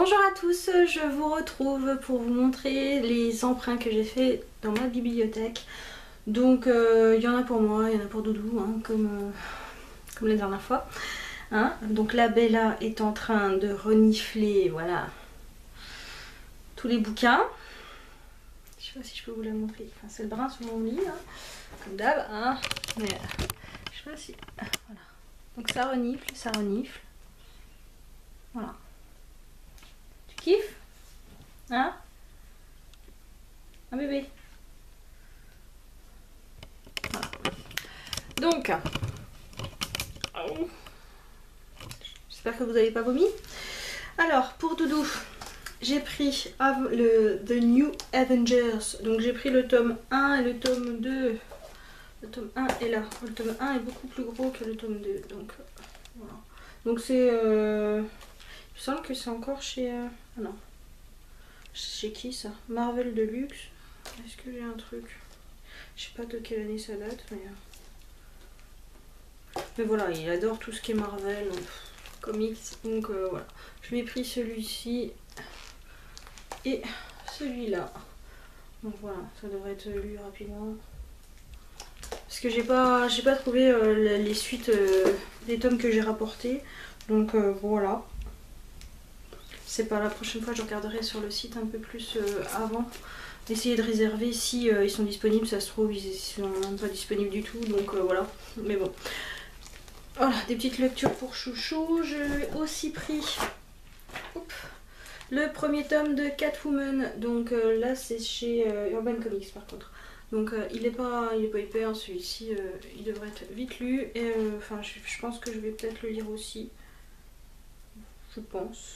Bonjour à tous, je vous retrouve pour vous montrer les emprunts que j'ai fait dans ma bibliothèque. Donc il y en a pour moi, il y en a pour Doudou, hein, comme la dernière fois. Hein. Donc la Bella est en train de renifler, voilà, tous les bouquins. Je sais pas si je peux vous la montrer, enfin, c'est le brin sur mon lit, hein, comme d'hab, hein. Mais je sais pas si... Voilà. Donc ça renifle, ça renifle. Voilà. Tu kiffes? Hein? Un bébé. Voilà. Donc, j'espère que vous n'avez pas vomi. Alors, pour Doudou, j'ai pris The New Avengers. Donc j'ai pris le tome 1 et le tome 2. Le tome 1 est là. Le tome 1 est beaucoup plus gros que le tome 2. Donc voilà. Donc c'est... il me semble que c'est encore chez... Ah non. Chez qui ça? Marvel Deluxe. Est-ce que j'ai un truc? Je sais pas de quelle année ça date, mais voilà, il adore tout ce qui est Marvel, comics, donc voilà. Je m'ai pris celui-ci et celui-là. Donc voilà, ça devrait être lu rapidement. Parce que j'ai pas trouvé les suites des tomes que j'ai rapportés. Donc voilà. C'est pas la prochaine fois, je regarderai sur le site un peu plus avant. Essayer de réserver si ils sont disponibles, ça se trouve ils sont même pas disponibles du tout, donc voilà. Mais bon. Voilà, des petites lectures pour chouchou. J'ai aussi pris le premier tome de Catwoman. Donc là c'est chez Urban Comics par contre. Donc il est pas hyper, celui-ci il devrait être vite lu. Et enfin je pense que je vais peut-être le lire aussi. Je pense.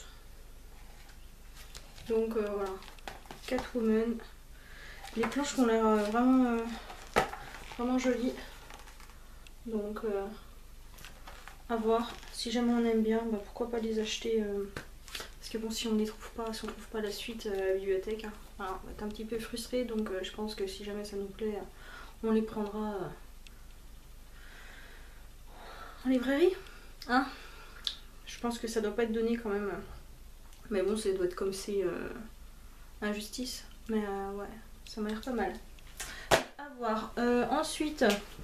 Donc voilà. Catwoman. Les planches ont l'air vraiment jolies. Donc à voir. Si jamais on aime bien, bah, pourquoi pas les acheter. Parce que bon, si on ne les trouve pas, si on trouve pas la suite à la bibliothèque, hein, voilà, on va être un petit peu frustré. Donc je pense que si jamais ça nous plaît, on les prendra en librairie. Hein, je pense que ça doit pas être donné quand même. Mais bon, ça doit être comme c'est injustice. Mais ouais, ça m'a l'air pas mal. À voir. Ensuite,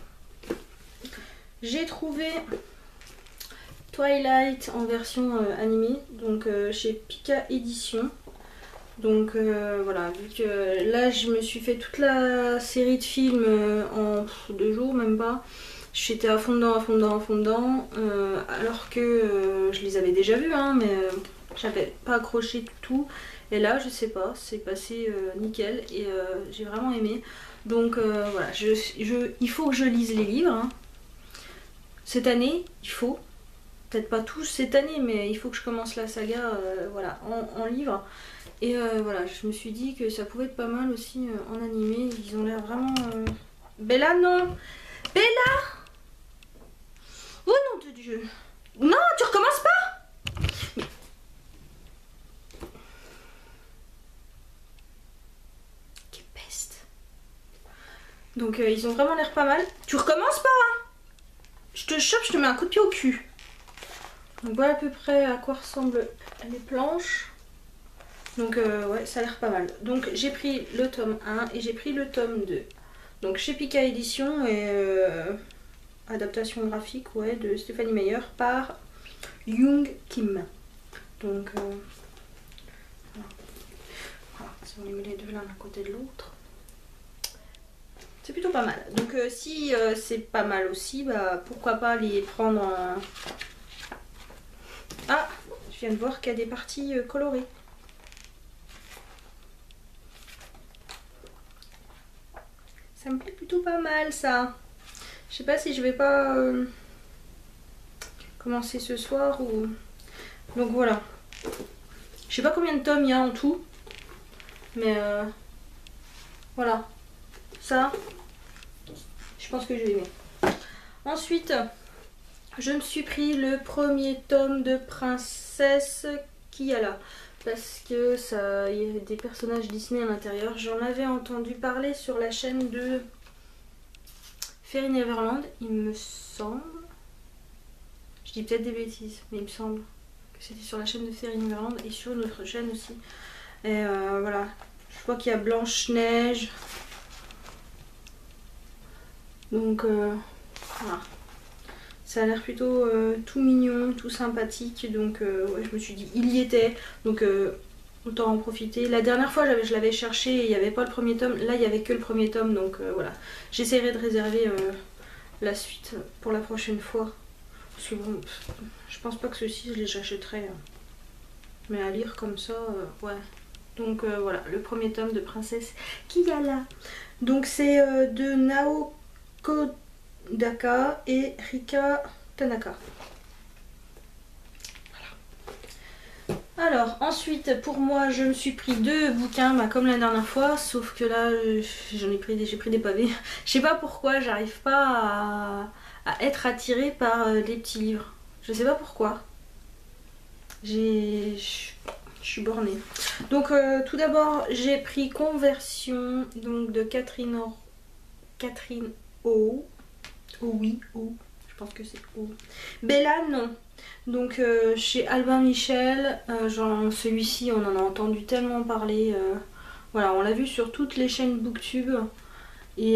j'ai trouvé Twilight en version animée, donc chez Pika Édition. Donc voilà, vu que là je me suis fait toute la série de films en 2 jours, même pas. J'étais à fond dedans, alors que je les avais déjà vus, hein, mais j'avais pas accroché du tout. Et là, je sais pas, c'est passé nickel et j'ai vraiment aimé. Donc voilà, il faut que je lise les livres. Hein. Cette année, il faut. Peut-être pas tous cette année, mais il faut que je commence la saga voilà, en livre. Et voilà, je me suis dit que ça pouvait être pas mal aussi en animé. Ils ont l'air vraiment... Bella, non! Bella! Oh nom de Dieu! Non, tu recommences pas! Mais... Quelle peste! Donc ils ont vraiment l'air pas mal. Tu recommences pas, hein! Je te chope, je te mets un coup de pied au cul. Donc voilà à peu près à quoi ressemblent les planches. Donc ouais, ça a l'air pas mal. Donc j'ai pris le tome 1 et j'ai pris le tome 2. Donc chez Pika Édition et adaptation graphique, ouais, de Stéphanie Meyer par Young Kim. Donc voilà, si on les met les deux l'un à côté de l'autre, c'est plutôt pas mal. Donc si c'est pas mal aussi, bah pourquoi pas les prendre en... Ah, je viens de voir qu'il y a des parties colorées. Ça me plaît plutôt pas mal ça. Je sais pas si je vais pas commencer ce soir ou... Donc voilà. Je sais pas combien de tomes il y a en tout. Mais voilà. Ça, je pense que je vais aimer. Ensuite, je me suis pris le premier tome de Princesse Kiala. Parce que ça, il y a des personnages Disney à l'intérieur. J'en avais entendu parler sur la chaîne de Fairy Neverland, il me semble. Je dis peut-être des bêtises, mais il me semble que c'était sur la chaîne de Fairy Neverland et sur une autre chaîne aussi. Et voilà, je vois qu'il y a Blanche-Neige. Donc voilà. Ça a l'air plutôt tout mignon, tout sympathique. Donc ouais, je me suis dit, il y était. Donc autant en profiter. La dernière fois, je l'avais cherché et il n'y avait pas le premier tome. Là, il n'y avait que le premier tome. Donc voilà. J'essaierai de réserver la suite pour la prochaine fois. Parce que bon, je pense pas que ceux-ci, je les achèterai. Mais à lire comme ça, ouais. Donc voilà, le premier tome de Princesse Kiala. Donc c'est de Naoko Daka et Rika Tanaka. Voilà. Alors ensuite pour moi je me suis pris 2 bouquins bah, comme la dernière fois, sauf que là j'ai pris des pavés. Je sais pas pourquoi j'arrive pas à être attirée par les petits livres. Je sais pas pourquoi. Je suis bornée. Donc tout d'abord j'ai pris Conversion donc de Catherine O. Oui, O. Je pense que c'est O. Bella, non. Donc chez Albin Michel, celui-ci on en a entendu tellement parler. Voilà, on l'a vu sur toutes les chaînes Booktube et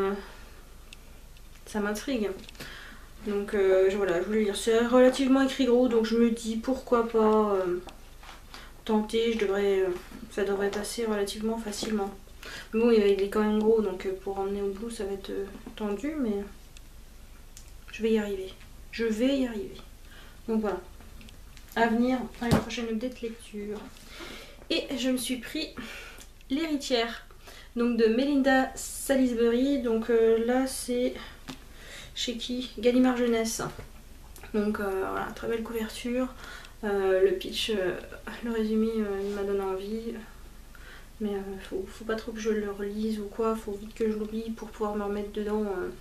ça m'intrigue. Donc voilà, je voulais lire. C'est relativement écrit gros, donc je me dis pourquoi pas tenter. Ça devrait passer relativement facilement. Mais bon, il est quand même gros, donc pour emmener au bout, ça va être tendu, mais je vais y arriver. Je vais y arriver. Donc voilà. À venir dans les prochaines updates lecture. Et je me suis pris L'héritière, donc de Melinda Salisbury. Donc là, c'est chez qui? Gallimard Jeunesse. Donc voilà, très belle couverture. Le pitch, le résumé, il m'a donné envie. Mais faut pas trop que je le relise ou quoi, faut vite que je l'oublie pour pouvoir me remettre dedans.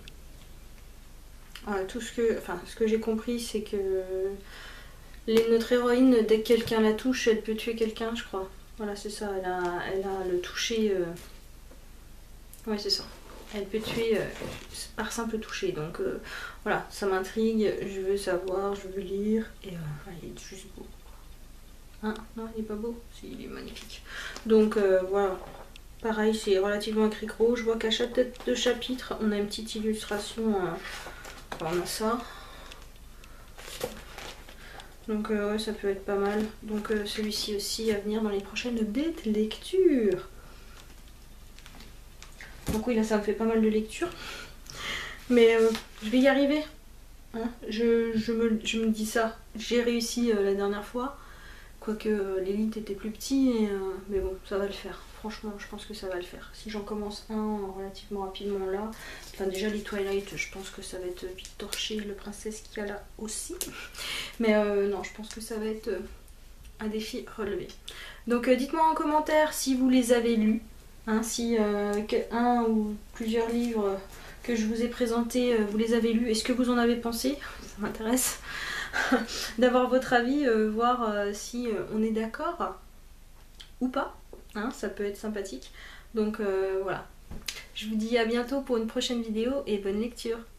Ce que j'ai compris, c'est que notre héroïne, dès que quelqu'un la touche, elle peut tuer quelqu'un, je crois. Voilà, c'est ça, elle a le toucher. Oui, c'est ça. Elle peut tuer par simple toucher. Donc voilà, ça m'intrigue, je veux savoir, je veux lire. Et il est juste beau. Hein? Non, il est pas beau? Si, il est magnifique. Donc voilà. Pareil, c'est relativement écrit gros. Je vois qu'à chaque tête de chapitre, on a une petite illustration. Enfin, on a ça. Donc ouais, ça peut être pas mal. Donc celui-ci aussi à venir dans les prochaines updates lecture. Donc oui, là ça me fait pas mal de lecture. Mais je vais y arriver. Hein, je me dis ça. J'ai réussi la dernière fois. Quoique l'élite était plus petit. Mais bon, ça va le faire. Franchement, je pense que ça va le faire. Si j'en commence un relativement rapidement là. Enfin déjà les Twilight, je pense que ça va être vite torché. Le Princesse Kiala aussi. Mais non, je pense que ça va être un défi relevé. Donc dites-moi en commentaire si vous les avez lus. Hein, si un ou plusieurs livres que je vous ai présentés, vous les avez lus. Est-ce que vous en avez pensé? Ça m'intéresse d'avoir votre avis, voir si on est d'accord ou pas. Hein, ça peut être sympathique. Donc voilà. Je vous dis à bientôt pour une prochaine vidéo et bonne lecture.